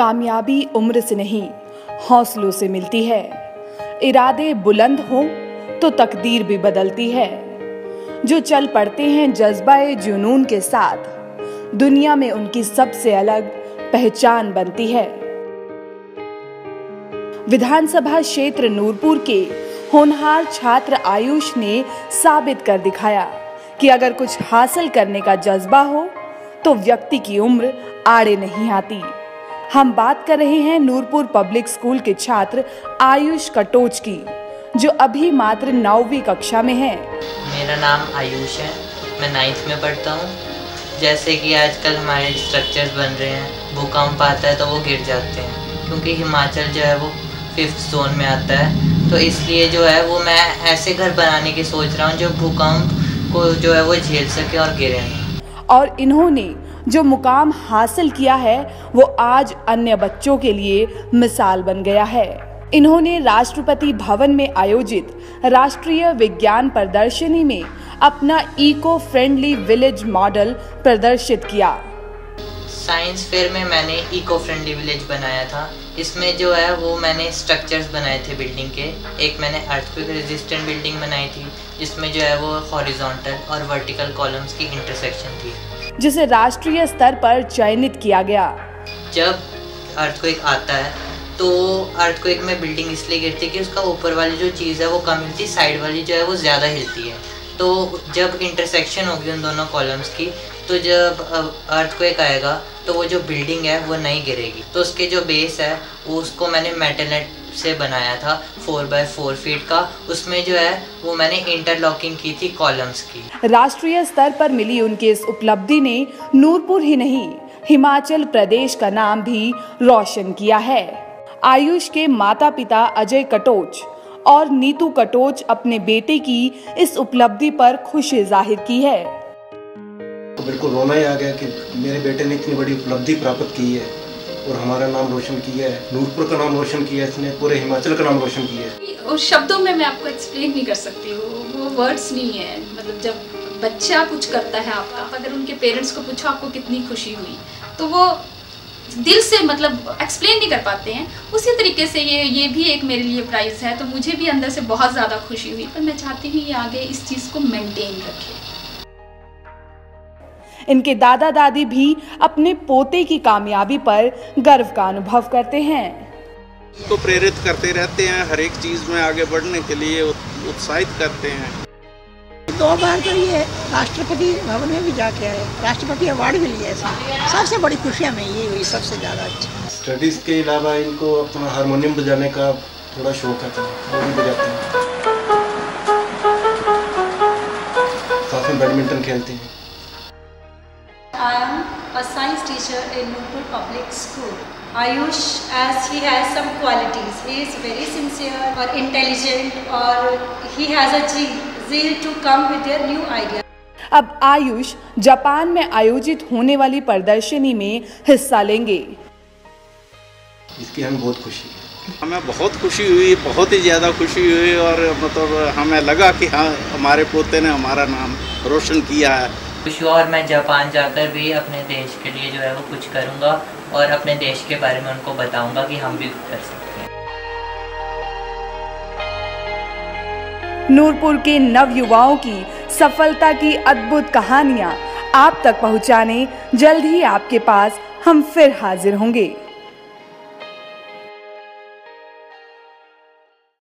कामयाबी उम्र से नहीं, हौसलों से मिलती है। इरादे बुलंद हो तो तकदीर भी बदलती है। जो चल पड़ते हैं जज्बा-ए जुनून के साथ, दुनिया में उनकी सबसे अलग पहचान बनती है। विधानसभा क्षेत्र नूरपुर के होनहार छात्र आयुष ने साबित कर दिखाया कि अगर कुछ हासिल करने का जज्बा हो तो व्यक्ति की उम्र आड़े नहीं आती। हम बात कर रहे हैं नूरपुर पब्लिक स्कूल के छात्र आयुष कटोच की, जो अभी मात्र 9वीं कक्षा में है। मेरा नाम आयुष है, मैं 9th में पढ़ता हूँ। जैसे कि आजकल हमारे स्ट्रक्चर्स बन रहे हैं, भूकंप आता है तो वो गिर जाते हैं, क्योंकि हिमाचल जो है वो 5th जोन में आता है। तो इसलिए जो है वो मैं ऐसे घर बनाने की सोच रहा हूँ जो भूकंप को जो है वो झेल सके और गिरे नहीं। और इन्होंने जो मुकाम हासिल किया है वो आज अन्य बच्चों के लिए मिसाल बन गया है। इन्होंने राष्ट्रपति भवन में आयोजित राष्ट्रीय विज्ञान प्रदर्शनी में अपना इको फ्रेंडली विलेज मॉडल प्रदर्शित किया। साइंस फेयर में मैंने इको फ्रेंडली विलेज बनाया था। इसमें जो है वो मैंने स्ट्रक्चर्स बनाए थे बिल्डिंग के। एक मैंने अर्थक्वेक रेजिस्टेंट बिल्डिंग बनाई थी, जिसमें जो है वो हॉरिजॉन्टल और वर्टिकल कॉलम्स की इंटरसेक्शन थी, जिसे राष्ट्रीय स्तर पर चयनित किया गया। जब अर्थक्वेक आता है तो अर्थक्वेक में बिल्डिंग इसलिए गिरती है कि उसका ऊपर वाली जो चीज़ है वो कम हिलती, साइड वाली जो है वो ज़्यादा हिलती है। तो जब इंटरसेक्शन होगी उन दोनों कॉलम्स की, तो जब अर्थक्वेक आएगा तो वो जो बिल्डिंग है वो नहीं गिरेगी। तो उसके जो बेस है वो उसको मैंने मेटल नेट से बनाया था 4x4 फीट का। उसमें जो है वो मैंने इंटरलॉकिंग की थी कॉलम्स की। राष्ट्रीय स्तर पर मिली उनकी इस उपलब्धि ने नूरपुर ही नहीं, हिमाचल प्रदेश का नाम भी रोशन किया है। आयुष के माता पिता अजय कटोच और नीतू कटोच अपने बेटे की इस उपलब्धि पर खुशी जाहिर की है। तो बिल्कुल रोना ही आ गया कि मेरे बेटे ने इतनी बड़ी उपलब्धि प्राप्त की है और हमारा नाम रोशन किया है, नूरपुर का नाम रोशन किया है, इसने पूरे हिमाचल का नाम रोशन किया है। और शब्दों में मैं आपको एक्सप्लेन नहीं कर सकती, वो वर्ड्स नहीं है। मतलब जब बच्चा कुछ करता है आपका, अगर उनके पेरेंट्स को पूछो आपको कितनी खुशी हुई, तो वो दिल से मतलब एक्सप्लेन नहीं कर पाते हैं। उसी तरीके से ये भी एक मेरे लिए प्राइज़ है, तो मुझे भी अंदर से बहुत ज़्यादा खुशी हुई। पर मैं चाहती हूँ ये आगे इस चीज़ को मेंटेन रखे। इनके दादा दादी भी अपने पोते की कामयाबी पर गर्व का अनुभव करते हैं। उनको प्रेरित करते रहते हैं, हर एक चीज़ में आगे बढ़ने के लिए उत्साहित करते हैं। 2 बार तो ये राष्ट्रपति भवन में भी जाके आए, राष्ट्रपति अवार्ड भी लिया इसमें। सबसे बड़ी खुशियाँ में ये हुई, सबसे ज़्यादा अच्छा। स्टडीज़ के अलावा इनको अपना हारमोनियम बजाने का थोड़ा शौक है, वो भी बजाते हैं, साथ में बैडमिंटन खेलते हैं। I am a science teacher in Nurpur Public School. Ayush, as he has some qualities, he is very sincere or intelligent, or he has a zeal to come with their new ideas. अब Ayush Japan में आयोजित होने वाली प्रदर्शनी में हिस्सा लेंगे। इसकी हमें बहुत खुशी है। हमें बहुत खुशी हुई, बहुत ही ज़्यादा खुशी हुई, और मतलब हमें लगा कि हाँ, हमारे पोते ने हमारा नाम रोशन किया है। और मैं जापान जाकर भी अपने देश के लिए जो है वो कुछ करूँगा और अपने देश के बारे में उनको बताऊँगा कि हम भी कर सकते हैं। नूरपुर के नवयुवाओं की सफलता की अद्भुत कहानियां आप तक पहुंचाने जल्द ही आपके पास हम फिर हाजिर होंगे।